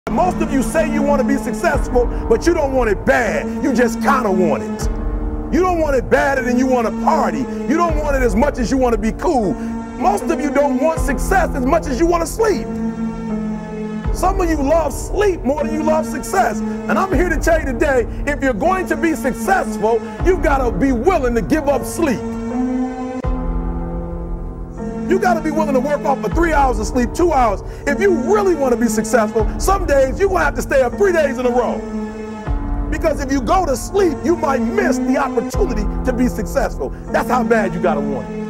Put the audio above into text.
Most of you say you want to be successful, but you don't want it bad. You just kind of want it. You don't want it badder than you want to party. You don't want it as much as you want to be cool. Most of you don't want success as much as you want to sleep. Some of you love sleep more than you love success. And I'm here to tell you today, if you're going to be successful, you've got to be willing to give up sleep. You got to be willing to work off for 3 hours of sleep, 2 hours. If you really want to be successful, some days you're going to have to stay up 3 days in a row. Because if you go to sleep, you might miss the opportunity to be successful. That's how bad you got to want it.